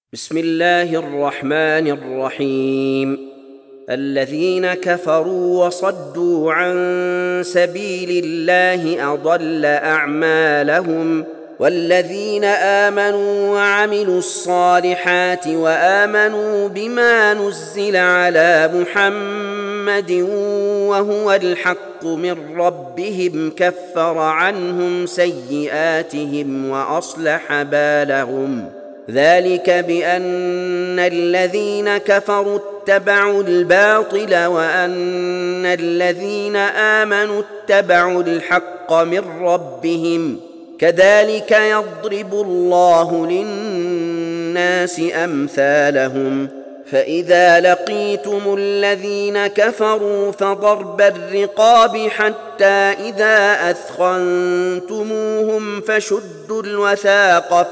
بسم الله الرحمن الرحيم. الذين كفروا وصدوا عن سبيل الله أضل أعمالهم، والذين آمنوا وعملوا الصالحات وآمنوا بما نزل على محمد وهو الحق من ربهم كفر عنهم سيئاتهم وأصلح بالهم. ذلك بأن الذين كفروا اتبعوا الباطل وأن الذين آمنوا اتبعوا الحق من ربهم، كذلك يضرب الله للناس أمثالهم. فإذا لقيتم الذين كفروا فضرب الرقاب حتى إذا أثخنتموهم فشدوا الوثاق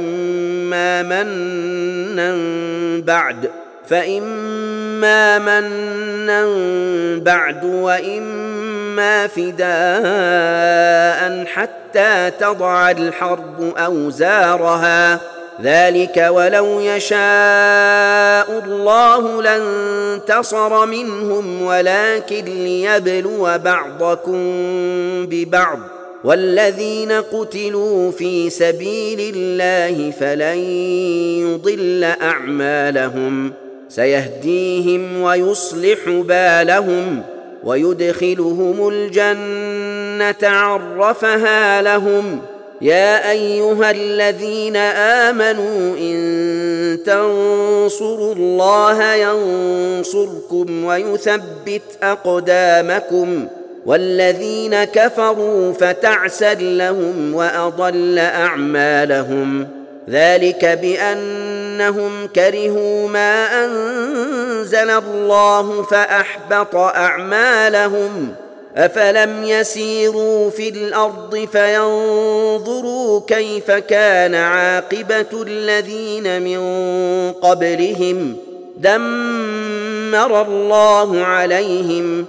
فإما منا بعد وإما فداء حتى تضع الحرب أوزارها. ذلك ولو يشاء الله لانتصر منهم ولكن ليبلو بعضكم ببعض، والذين قتلوا في سبيل الله فلن يضل أعمالهم، سيهديهم ويصلح بالهم ويدخلهم الجنة عرفها لهم. يا أيها الذين آمنوا إن تنصروا الله ينصركم ويثبت أقدامكم، والذين كفروا فتعسا لهم وأضل أعمالهم. ذلك بأنهم كرهوا ما أنزل الله فأحبط أعمالهم. أفلم يسيروا في الأرض فينظروا كيف كان عاقبة الذين من قبلهم، دمر الله عليهم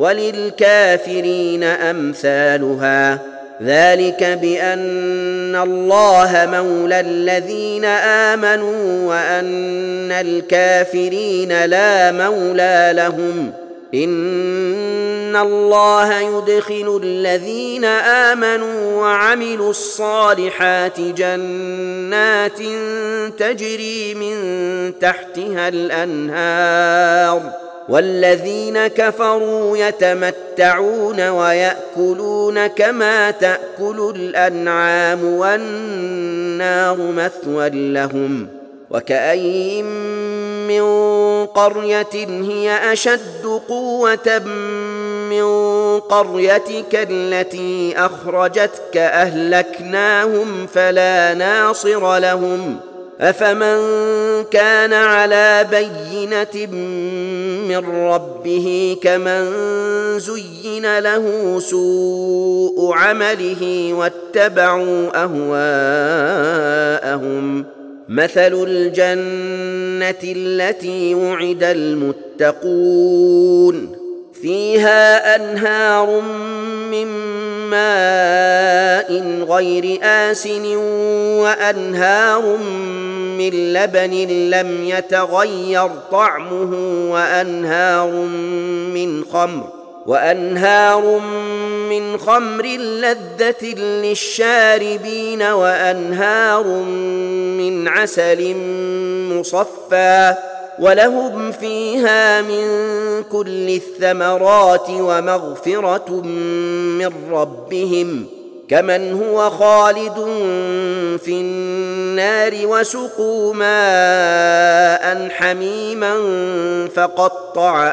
وللكافرين أمثالها. ذلك بأن الله مولى الذين آمنوا وأن الكافرين لا مولى لهم. إن الله يدخل الذين آمنوا وعملوا الصالحات جنات تجري من تحتها الأنهار، والذين كفروا يتمتعون ويأكلون كما تأكل الأنعام والنار مثوى لهم. وكأين من قرية هي أشد قوة من قريتك التي أخرجتك أهلكناهم فلا ناصر لهم. أفمن كان على بينة من ربه كمن زين له سوء عمله واتبعوا أهواءهم. مثل الجنة التي وعد المتقون فيها أنهار من ماء غير آسن وأنهار من لبن لم يتغير طعمه وأنهار من خمر لذة للشاربين وأنهار من عسل مصفى، ولهم فيها من كل الثمرات ومغفرة من ربهم، كمن هو خالد في النار وسقوا ماء حميما فقطع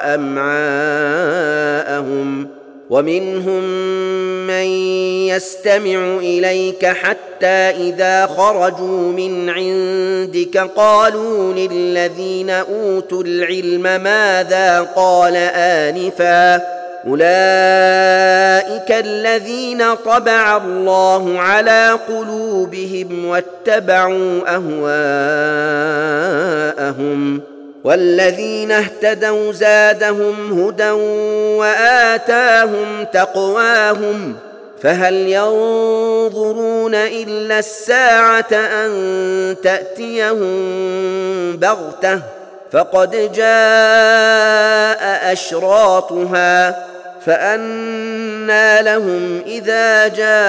أمعاءهم. ومنهم من يستمع إليك حتى إذا خرجوا من عندك قالوا للذين أوتوا العلم ماذا قال آنفا، أولئك الذين طبع الله على قلوبهم واتبعوا أهواءهم. والذين اهتدوا زادهم هدى وآتاهم تقواهم، فهل ينظرون إلا الساعة أن تأتيهم بغتة فقد جاء أشراطها فأنى لهم إذا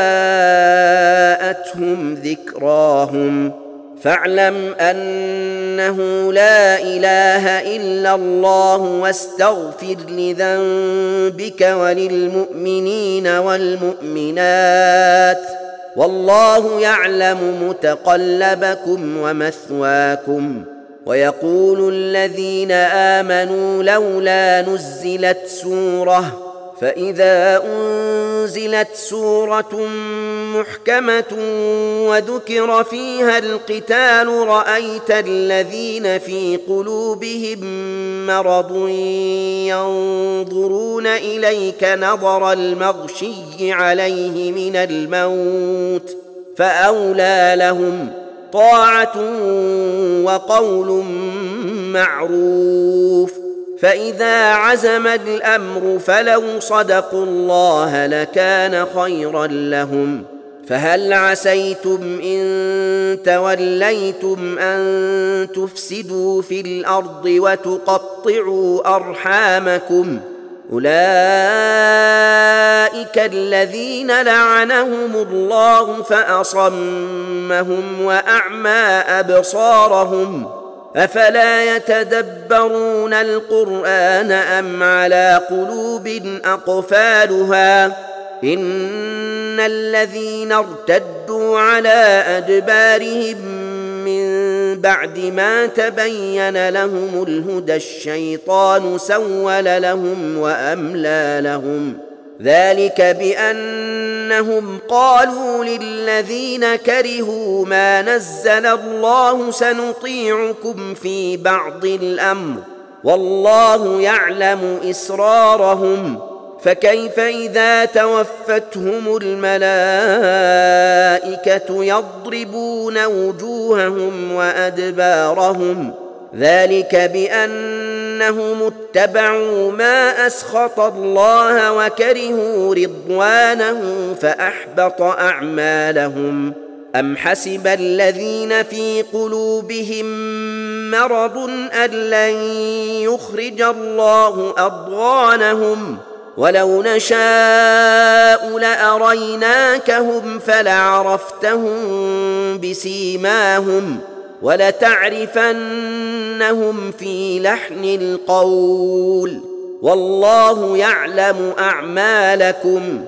جاءتهم ذكراهم فاعلم أنه لا إله إلا الله واستغفر لذنبك وللمؤمنين والمؤمنات والله يعلم متقلبكم ومثواكم. ويقول الذين آمنوا لولا نزلت سورة فإذا أنزلت سورة محكمة وذكر فيها القتال رأيت الذين في قلوبهم مرض ينظرون إليك نظر المغشي عليه من الموت فأولى لهم طاعة وقول معروف. فإذا عزم الأمر فلو صدقوا الله لكان خيرا لهم. فهل عسيتم إن توليتم أن تفسدوا في الأرض وتقطعوا أرحامكم أولئك الذين لعنهم الله فأصمهم وأعمى أبصارهم أفلا يتدبرون القرآن أم على قلوب أقفالها إن الذين ارتدوا على أدبارهم من بعد ما تبين لهم الهدى الشيطان سول لهم وأملى لهم ذلك بأنهم قالوا للذين كرهوا ما نزل الله سنطيعكم في بعض الأمر والله يعلم إسرارهم فكيف إذا توفتهم الملائكة يضربون وجوههم وأدبارهم ذلك بأنهم اتبعوا ما أسخط الله وكرهوا رضوانه فأحبط أعمالهم. أم حسب الذين في قلوبهم مرض أن لن يخرج الله أضغانهم ولو نشاء لأريناكهم فلعرفتهم بسيماهم ولتعرفنهم في لحن القول والله يعلم أعمالكم.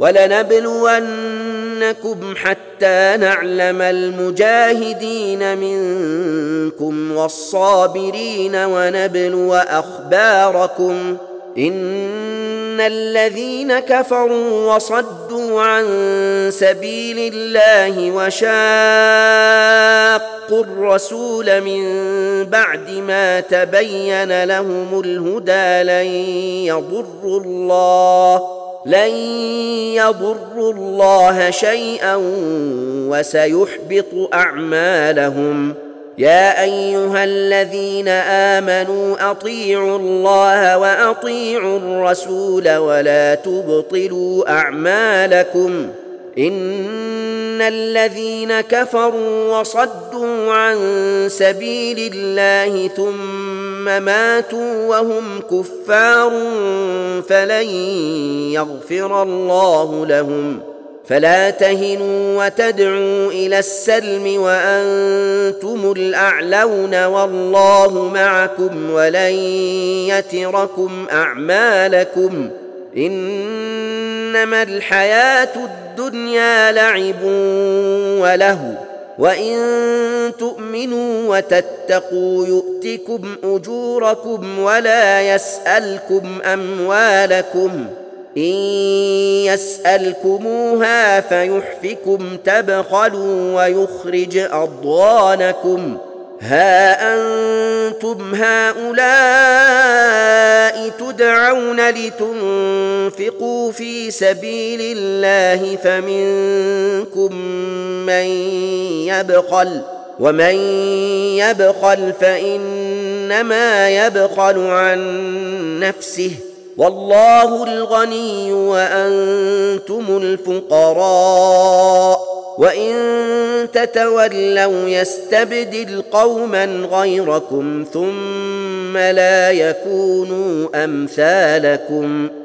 ولنبلونكم حتى نعلم المجاهدين منكم والصابرين ونبلو أخباركم إن الذين كفروا وصدوا عن سبيل الله وشاقوا الرسول من بعد ما تبين لهم الهدى لن يضروا الله شيئا وسيحبط أعمالهم. يا أيها الذين آمنوا أطيعوا الله وأطيعوا الرسول ولا تبطلوا أعمالكم إن الذين كفروا وصدوا عن سبيل الله ثم ماتوا وهم كفار فلن يغفر الله لهم. فلا تهنوا وتدعوا إلى السلم وأنتم الأعلون والله معكم ولن يتركم أعمالكم إنما الحياة الدنيا لعب ولهو وإن تؤمنوا وتتقوا يؤتكم أجوركم ولا يسألكم أموالكم إن يسألكموها فيحفكم تبخلوا ويخرج أضغانكم ها أنتم هؤلاء تدعون لتنفقوا في سبيل الله فمنكم من يبخل ومن يبخل فإنما يبخل عن نفسه والله الغني وأنتم الفقراء وإن تتولوا يستبدل قوما غيركم ثم لا يكونوا أمثالكم